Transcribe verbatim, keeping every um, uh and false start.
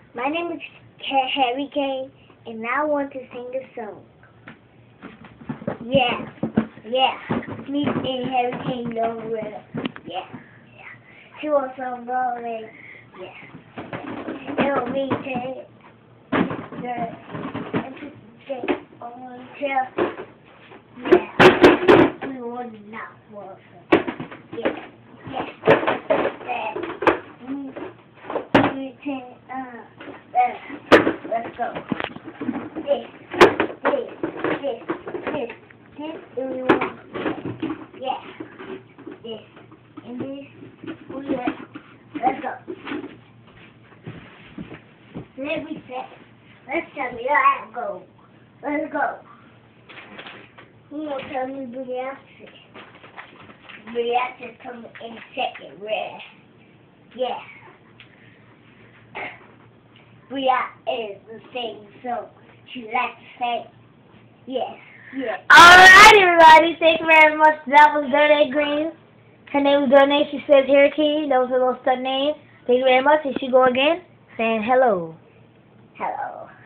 My name is K- Harry Kane, and I want to sing a song. Yeah, yeah. Me and Harry Kane don't really. Yeah, yeah. She wants some rolling. Yeah. It'll be take the and to take on till. Yeah. We want to not for some. Yeah, yeah. That. We we take uh. Let's, let's go. This, this, this, this, this is we want. Yeah. This and this. Oh yeah. Let's go. Let me set. Let's tell me let's go. Let's go. You won't tell me Brianna. Brianna coming in second red. Yeah. Bria is the same, so she likes to say, yes, yes. Alright, everybody, thank you very much. That was Darnae Green. Her name was Darnae. She says Harry Kane. That was her little stud name. Thank you very much. And she go again, saying hello. Hello.